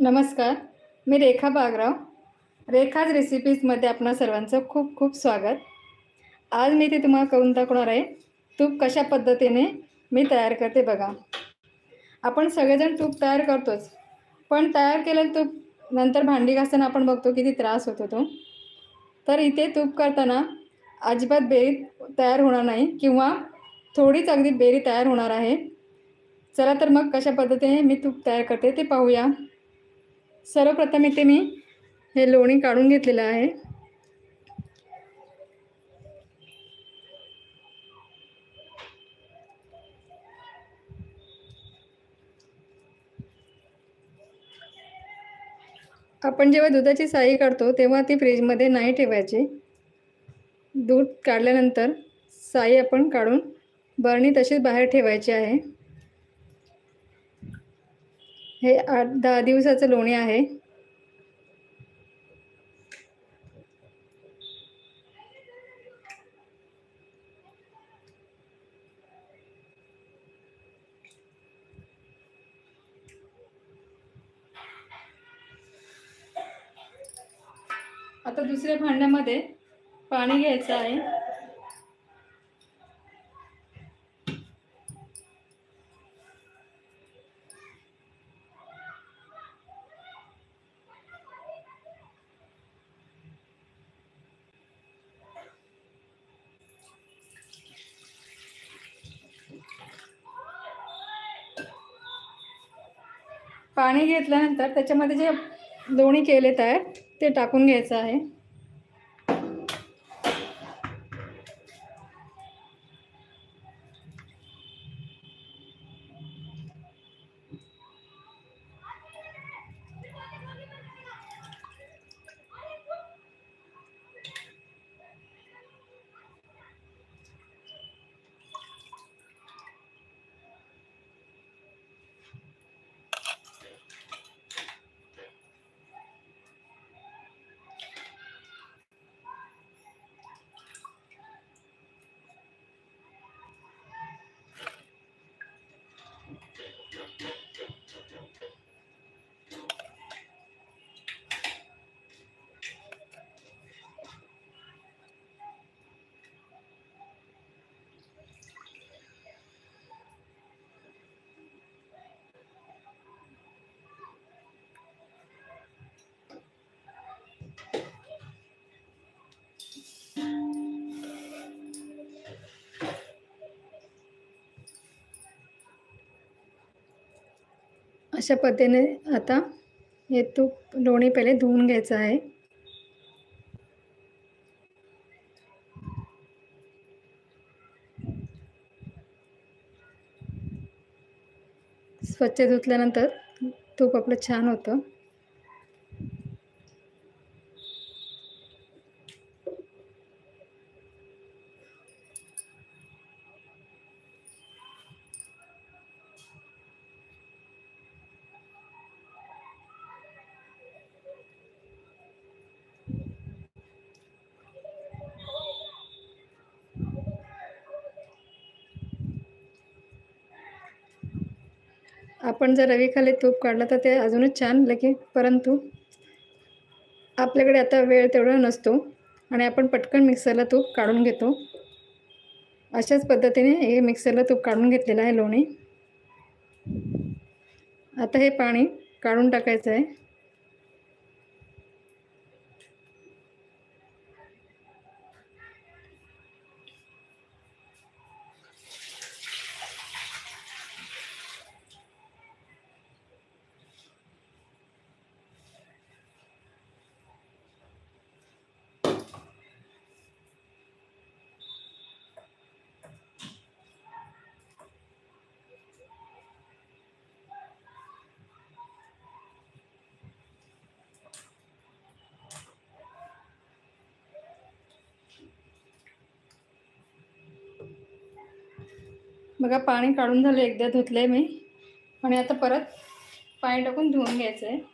नमस्कार. मी रेखा बागराव. रेखाज रेसिपीजमध्ये आपणा सर्वांचं खूप खूप स्वागत. आज मी ते तुम्हाला करून दाखवणार आहे तूप कशा पद्धतीने मी तयार करते बघा. आपण सगळेजण तूप तयार करतोच, पण तयार केलेलं तूप नंतर भांडी घासताना आपण बघतो किती त्रास होतो तो. तर इथे तूप करताना अजिबात बेरी तयार होणार नाही किंवा थोडीच अगदी बेरी तयार होणार आहे. चला तर मग कशा पद्धतीने मी तूप तयार करते ते पाहूया. सर्वप्रथम इथे मी हे लोणी काढून घेतलेलं आहे. आपण जेव्हा दुधाची साई काढतो तेव्हा ती फ्रीजमध्ये नाही ठेवायची. दूध काढल्यानंतर साई आपण काढून बरणी तशीच बाहेर ठेवायची आहे. हे 8-10 दिवसाचं लोणी आहे. आता दुसऱ्या भांड्यामध्ये पाणी घ्यायचं आहे. पाणी घेतल्यानंतर त्याच्यामध्ये जे लोणी केले तयार ते टाकून घ्यायचं आहे. अशा पद्धतीने आता हे तूप लोणी पहिले धुवून घ्यायचं आहे. स्वच्छ धुतल्यानंतर तूप आपलं छान होतं. आपण जर रवीखाली तूप काढलं तर ते अजूनच छान लगे, परंतु आपल्याकडे आता वेळ तेवढा नसतो आणि आपण पटकन मिक्सरला तूप काढून घेतो. अशाच पद्धतीने हे मिक्सरला तूप काढून घेतलेलं आहे लोणी. आता हे पाणी काढून टाकायचं आहे. बघा पाणी काढून झालं, एकदा धुतले मी आणि आता परत पाणी टाकून धुवून घ्यायचं आहे.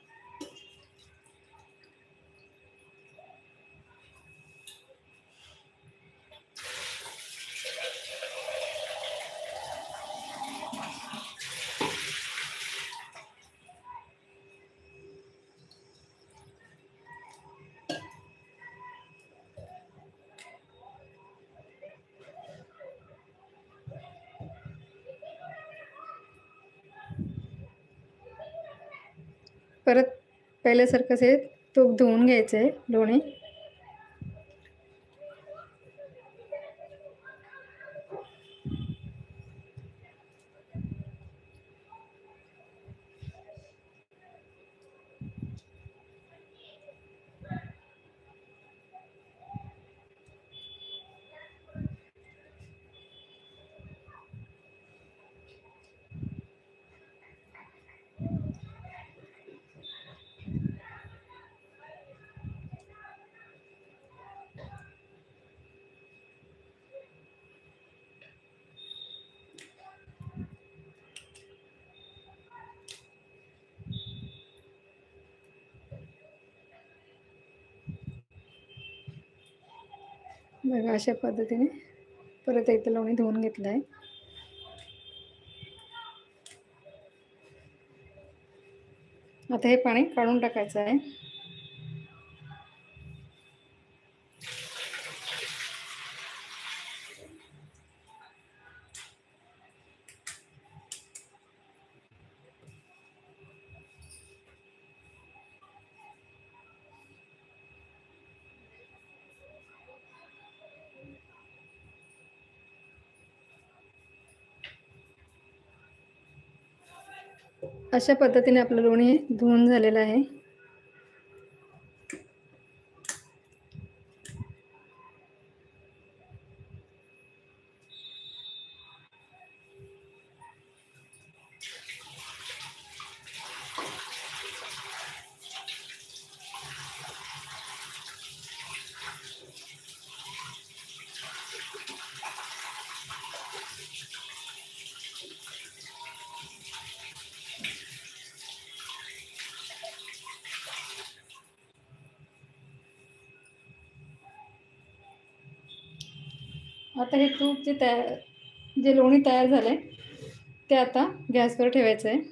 परत पहिल्यासारखंच हे तूप धुवून घ्यायचं आहे लोणी. बघा अशा पद्धतीने परत एकदा लोणी धुवून घेतलं आहे. आता हे पाणी काढून टाकायचं आहे. अशा पद्धतीने आपलं लोणी धुवून झालेलं आहे. आता हे तूप जे लोणी तयार झालंय ते आता गॅसवर ठेवायचं आहे.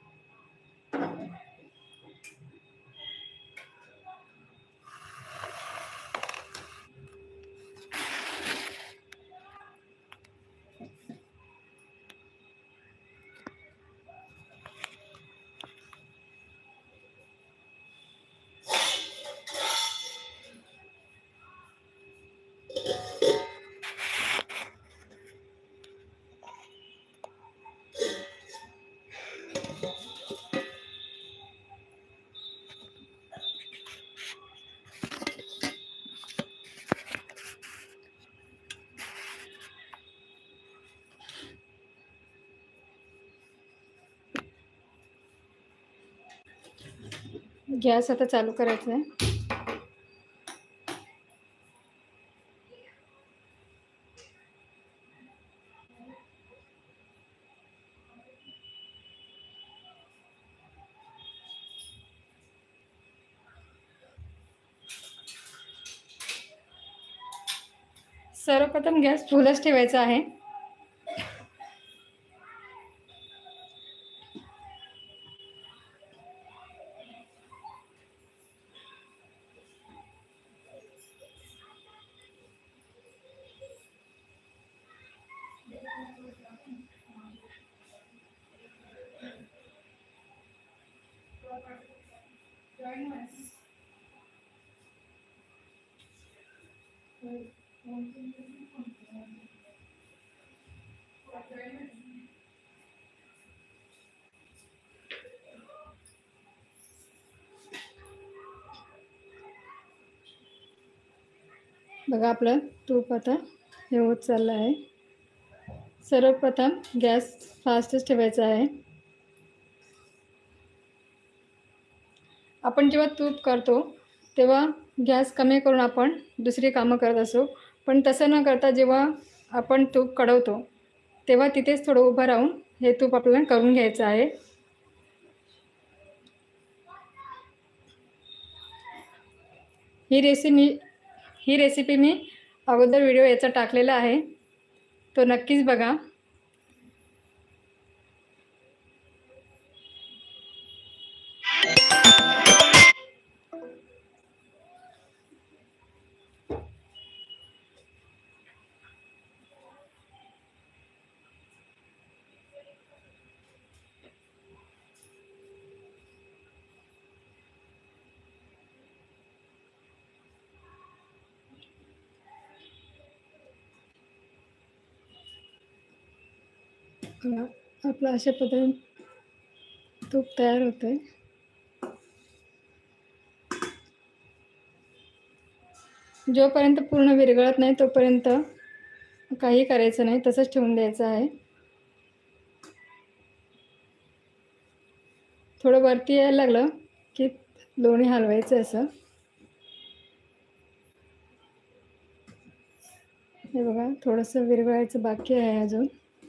गॅस आता चालू करायचा आहे. सर्वप्रथम गॅस फुलच ठेवायचा आहे. बघा आपलं तूप आता हे होत चाललं आहे. सर्वप्रथम गॅस फास्टच ठेवायचा आहे. आपण जेव्हा तूप करतो तेव्हा गॅस कमी करून आपण दुसरी कामं करत असो, पण तसं न करता जेव्हा आपण तूप कढवतो तेव्हा तिथेच थोडं उभं राहून हे तूप आपल्याला करून घ्यायचं आहे. ही रेसिपी मी अगोदर व्हिडिओ याचा टाकलेला आहे, तो नक्कीच बघा. आपलं अशा पद्धतीने तूप तयार होतं. जोपर्यंत पूर्ण विरघळत नाही तोपर्यंत काही करायचं नाही, तसंच ठेवून द्यायचं आहे. थोडं वरती यायला लागलं की लोणी हलवायचं असं. हे बघा, थोडंसं विरघळायचं बाकी आहे अजून.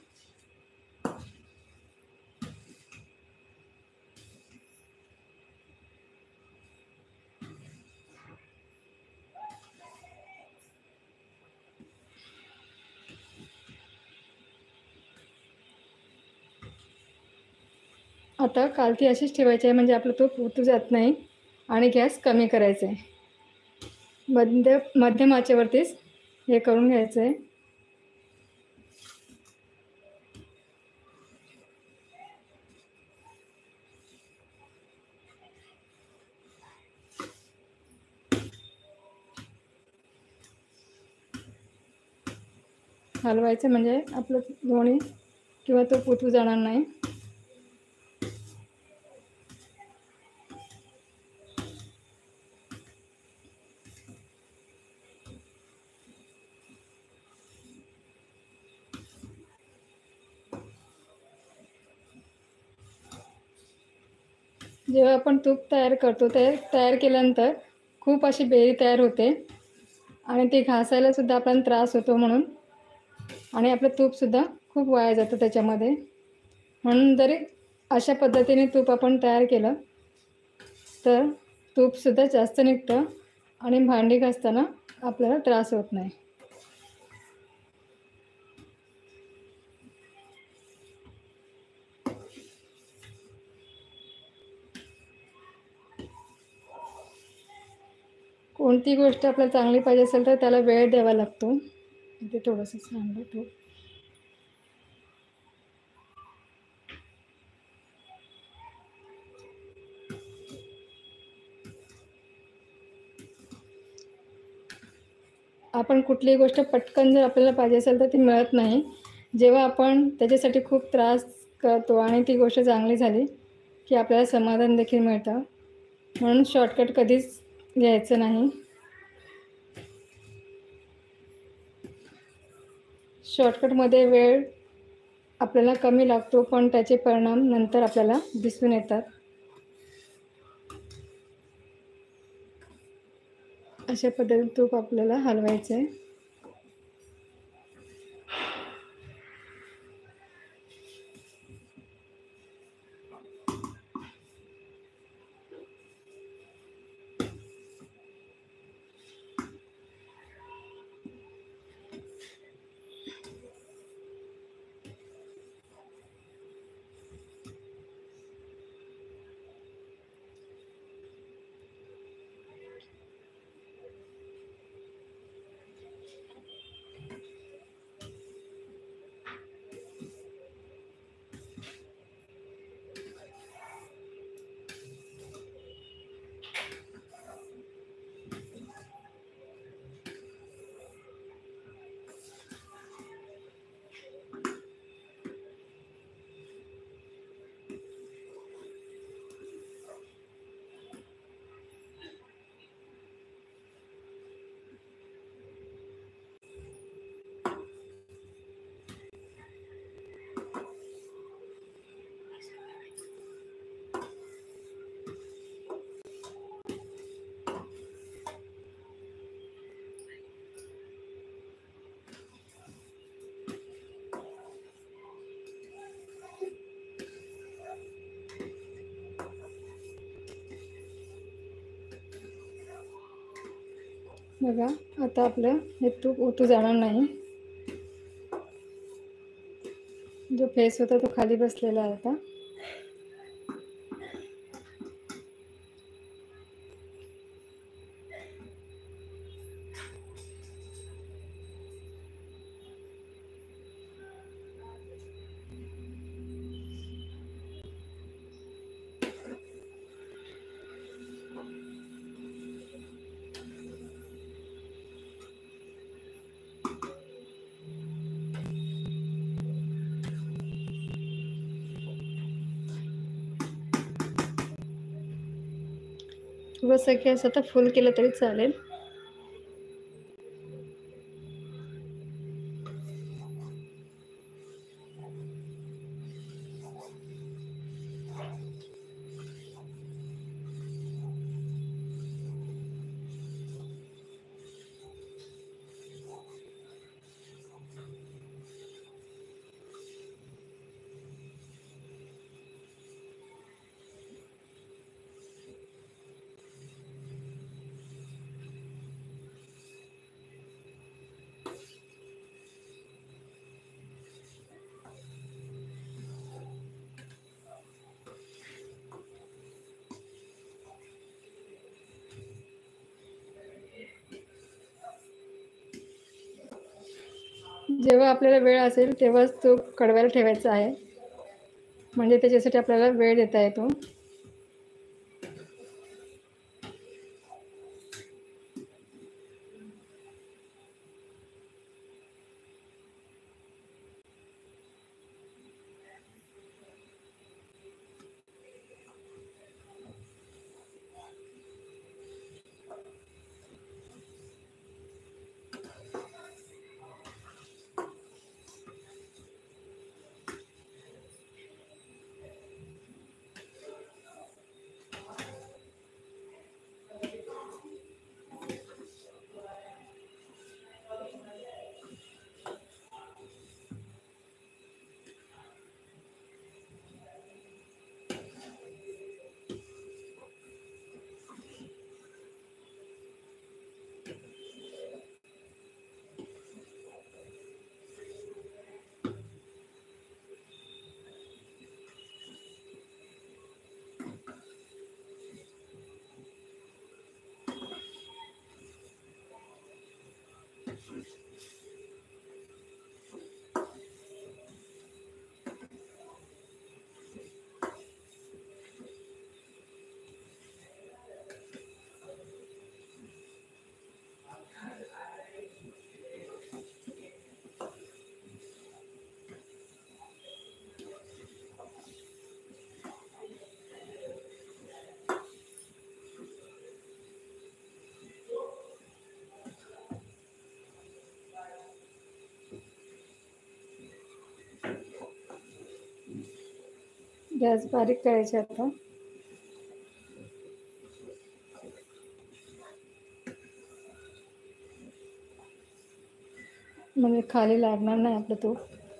आता कालती अशीच ठेवायची आहे, म्हणजे आपलं तूप ओतू जात नाही आणि गॅस कमी करायचा आहे. मध्यम आचेवरतीच हे करून घ्यायचं आहे. हलवायचं म्हणजे आपलं लोणी किंवा तूप ओतू जाणार नाही. जेव्हा आपण तूप तयार करतो, ते तयार केल्यानंतर खूप अशी बेरी तयार होते आणि ती घासायला सुद्धा आपल्याला त्रास होतो म्हणून, आणि आपलं तूपसुद्धा खूप वाया जातं त्याच्यामध्ये. म्हणून जरी अशा पद्धतीने तूप आपण तयार केलं तर तूपसुद्धा जास्त निघतं आणि भांडी घासताना आपल्याला त्रास होत नाही. कोणती गोष्ट आपल्याला चांगली पाहिजे असेल तर त्याला वेळ द्यावा लागतो. इथे थोडंसं सांगतो तूप. आपण कुठलीही गोष्ट पटकन जर आपल्याला पाहिजे असेल तर ती मिळत नाही. जेव्हा आपण त्याच्यासाठी खूप त्रास करतो आणि ती गोष्ट चांगली झाली की आपल्याला समाधान देखील मिळतं. म्हणून शॉर्टकट कधीच घ्यायचं नाही. शॉर्टकटमध्ये वेळ आपल्याला कमी लागतो, पण त्याचे परिणाम नंतर आपल्याला दिसून येतात. अशा पद्धतीने तूप आपल्याला हलवायचं आहे. बघा, आता आपलं हे तूप ओतू जाणार नाही. जो फेस होता तो खाली बसलेला आहे आता. थोडंसं गॅस आता फुल केलं तरी चालेल. जेव्हा आपल्याला वेळ असेल तेव्हाच तूप कडवायला ठेवायचं आहे, म्हणजे त्याच्यासाठी आपल्याला वेळ देता येतो. गॅस बारीक करायचे आता. म्हणजे खाली लागणार नाही आपलं तूप.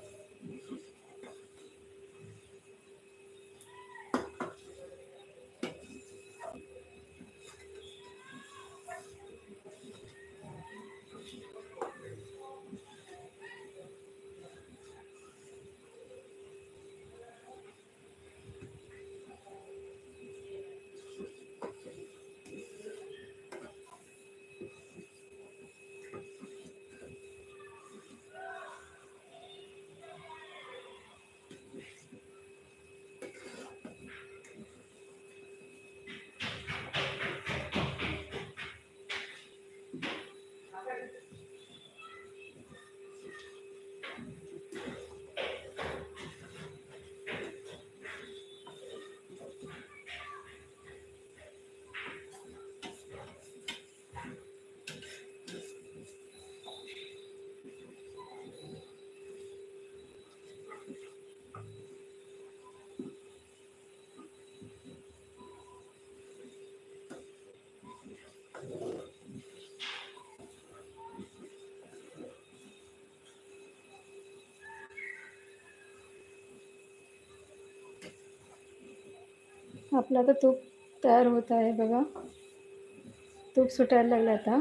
आपलं आता तूप तयार होत आहे बघा. तूप सुटायला लागलं आता.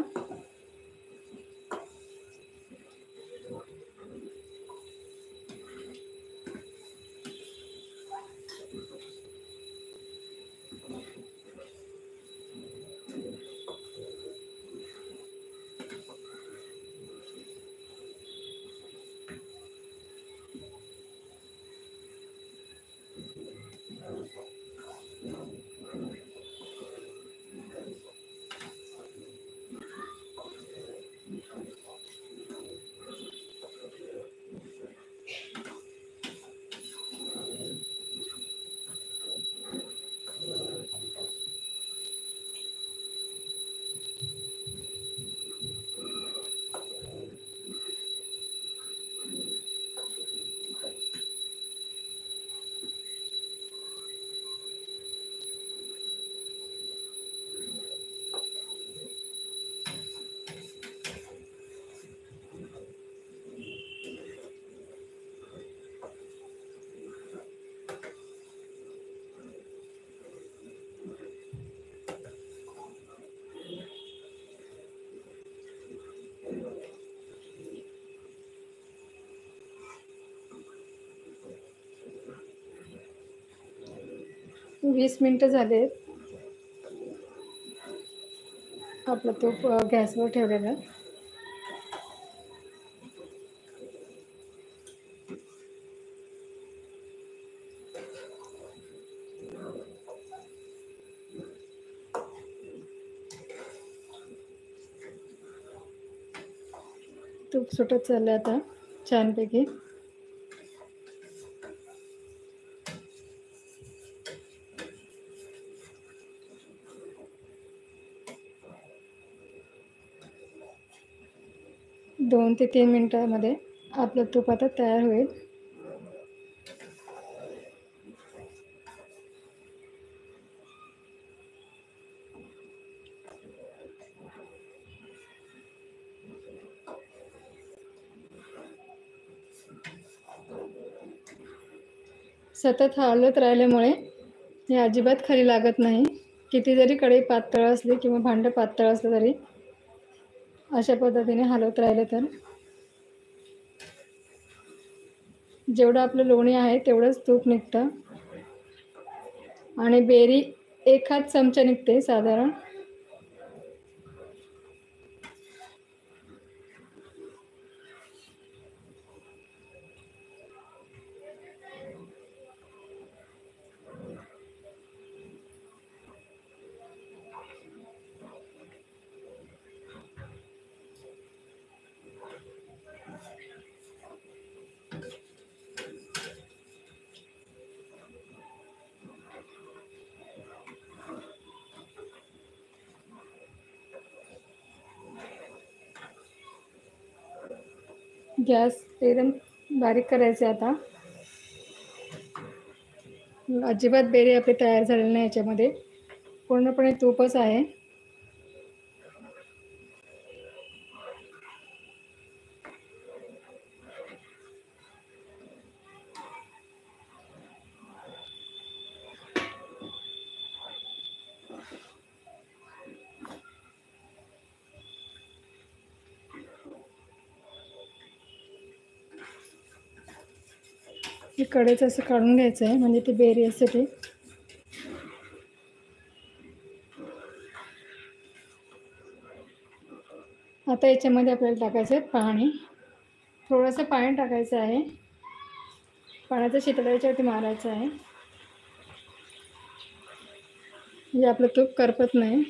20 मिनिटं झालेत. आपलं तूप गॅसवर ठेवलेलं. तूप सुटत चाललं आता छानपैकी. दोन ते 3 मिनिटांमध्ये आपलं तूप आता तयार होईल. सतत हलवत राहिल्यामुळे हे अजिबात खाली लागत नाही. किती जरी कढई पातळ असली किंवा भांडं पातळ असलं तरी अशा पद्धतीने हलवत राहिलं तर जेवढं आपलं लोणी आहे तेवढंच तूप निघतं. आणि बेरी 1 चमचा निघते साधारण. गॅस एकदम बारीक करायचे आता. अजिबात बेरी आपली तयार झालेली नाही. याच्यामध्ये पूर्णपणे तूपच आहे. हे कढईचं असं काढून घ्यायचं आहे म्हणजे ती बेरी असते ती. आता याच्यामध्ये आपल्याला टाकायचं आहे पाणी. थोडंसं पाणी टाकायचं आहे. पाण्याचं शितळं याच्यावरती मारायचं आहे म्हणजे आपलं तूप करपत नाही.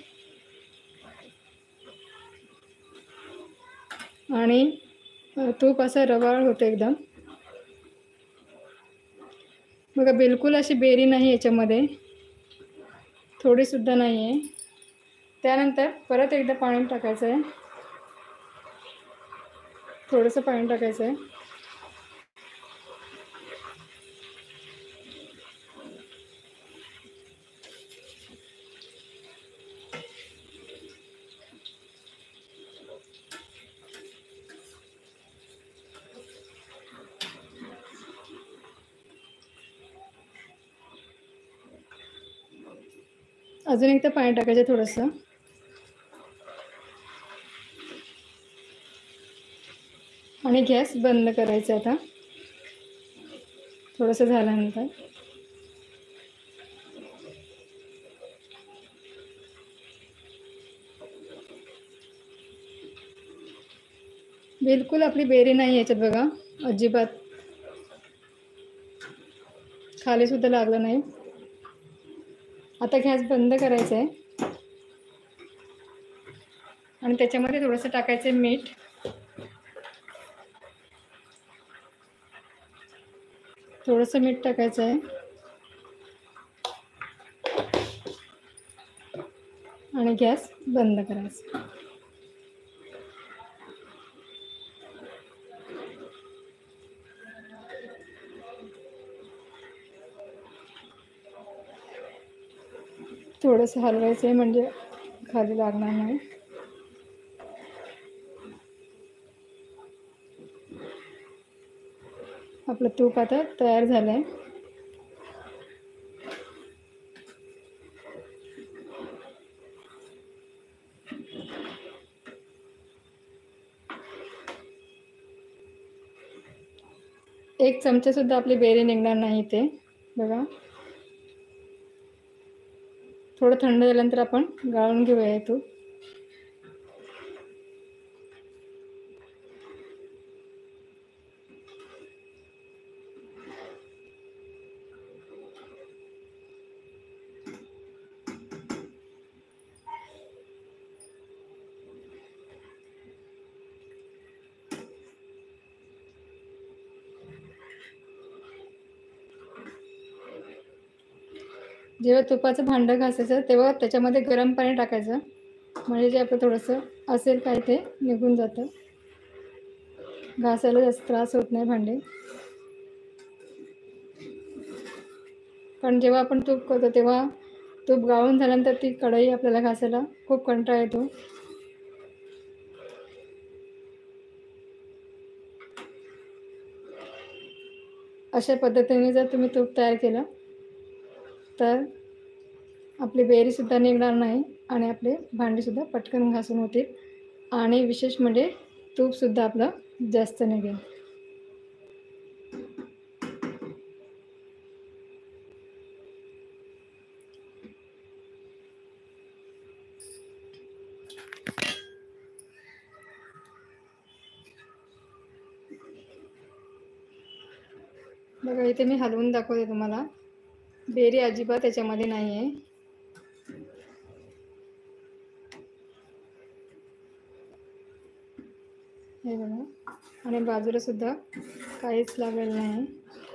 आणि तूप असं रवाळ होतं एकदम. बघा बिलकुल अशी बेरी नाही याच्यामध्ये, थोडीसुद्धा नाही आहे. त्यानंतर परत एकदा पाणी टाकायचं आहे. थोडंसं पाणी टाकायचं आहे. अजून एकदा पाणी टाकायचं थोडंसं. आणि गॅस बंद करायचा आता थोडंसं झाल्यानंतर. बिलकुल आपली बेरी नाही याच्यात बघा, अजिबात खाली सुद्धा लागलं नाही. आता गॅस बंद करायचा आहे आणि त्याच्यामध्ये थोडंसं टाकायचं आहे मीठ. थोडंसं मीठ टाकायचं आहे आणि गॅस बंद करायचा. थोडंसं हलवायचं आहे म्हणजे खाली लागणार नाही. आपलं तूप आता तयार झालं आहे. एक चमचा सुद्धा आपली बेरी निघणार नाही ते बघा. थोडं थंड झाल्यानंतर आपण गाळून घेऊया हे तूप. जेव्हा तुपाचं भांडं घासायचं तेव्हा त्याच्यामध्ये गरम पाणी टाकायचं, म्हणजे जे आपलं थोडंसं असेल काय ते निघून जातं, घासायला जास्त त्रास होत नाही भांडे. कारण जेव्हा आपण तूप करतो तेव्हा तूप गाळून झाल्यानंतर ती कढई आपल्याला घासायला खूप कंटाळा येतो. अशा पद्धतीने जर तुम्ही तूप तयार केलं तर आपली बेरीसुद्धा निघणार नाही आणि आपले भांडीसुद्धा पटकन घासून होतील आणि विशेष म्हणजे तूपसुद्धा आपलं जास्त निघेल. बघा इथे मी हलवून दाखवते तुम्हाला, बेरी अजिबात त्याच्यामध्ये नाही आहे. हे बघा, आणि बाजूला सुद्धा काहीच लागलेलं नाही.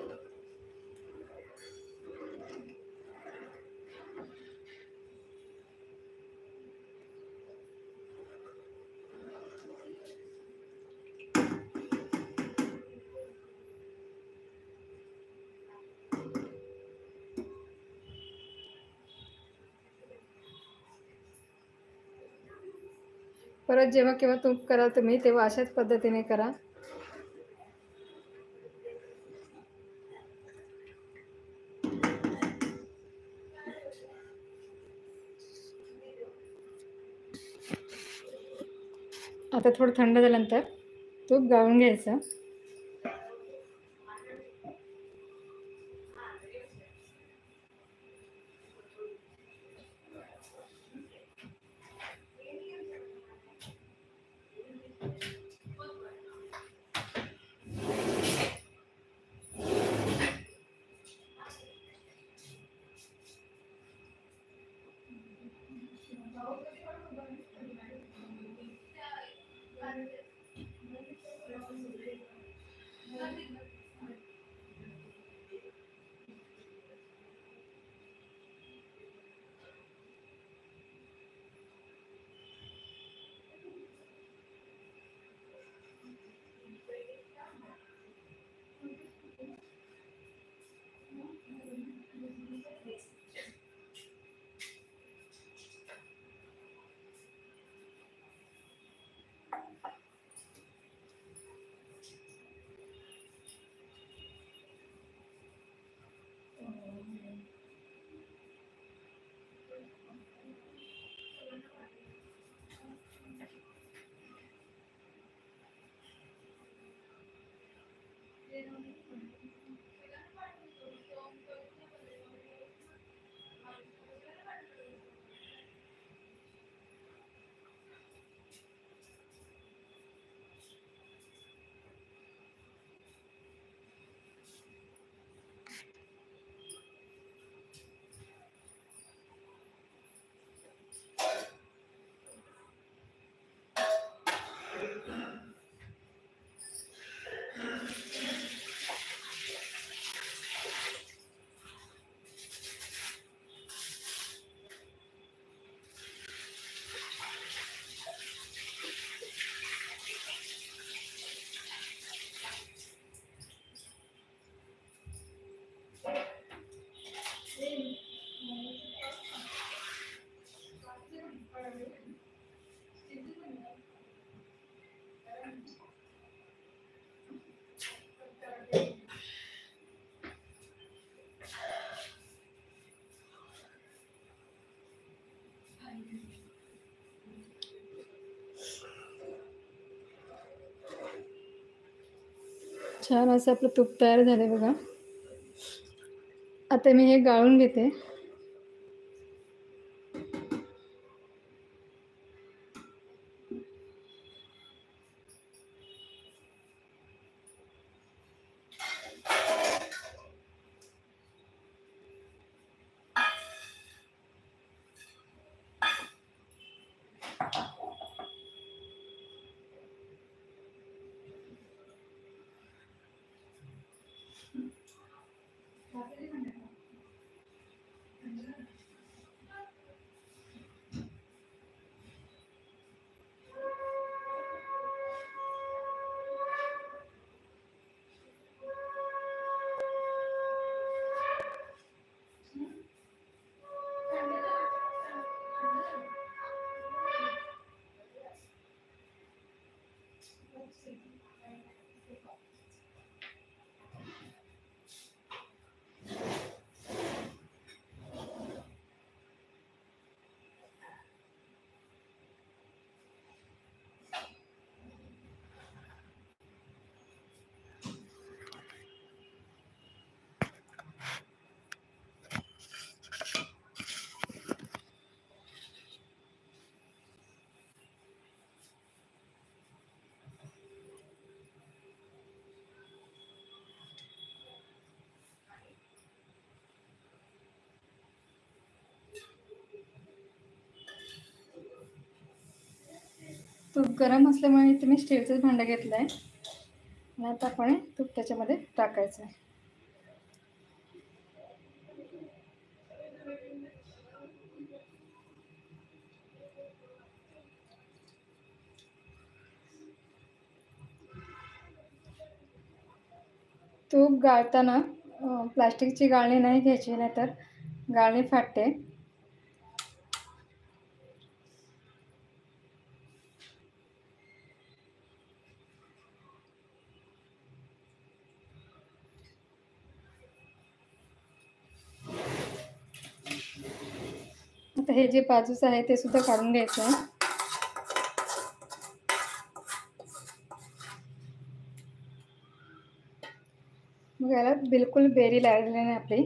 परत जेव्हा केव्हा तूप कराल तुम्ही तेव्हा अशाच पद्धतीने करा. आता थोडं थंड झाल्यानंतर तूप गाळून घ्यायचं. छान असं आपलं तूप तयार झालं बघा. आता मी हे गाळून घेते. गरम असल्यामुळे इथे मी स्टीलचंच भांडं घेतलं आहे आणि आता आपण तूप त्याच्यामध्ये टाकायचं आहे. तूप गाळताना प्लास्टिकची गाळणी नाही घ्यायची, नाहीतर गाळणी फाटते. आता हे जे बाजूचं आहे ते सुद्धा काढून घ्यायचं आहे. मग याला बिलकुल बेरी लागलेली नाही आपली.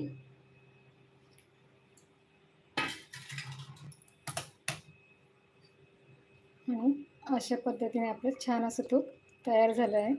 आणि अशा पद्धतीने आपलं छान असं तूप तयार झालं आहे.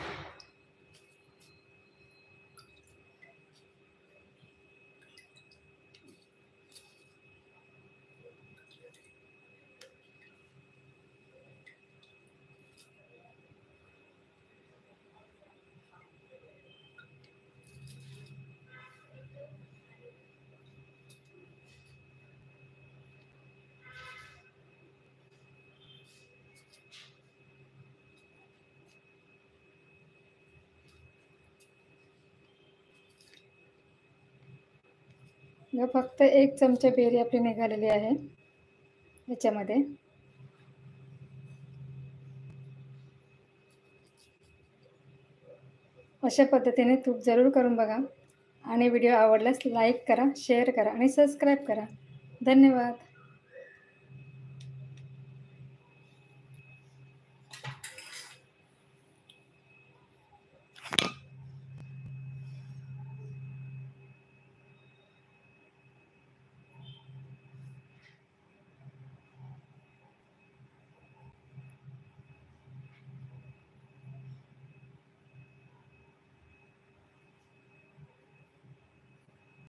फक्त 1 चमचा बेरी आपली निघालेली आहे याच्यामध्ये. अशा पद्धतीने तूप जरूर करून बघा आणि व्हिडिओ आवडल्यास लाईक करा, शेअर करा आणि सबस्क्राईब करा. धन्यवाद.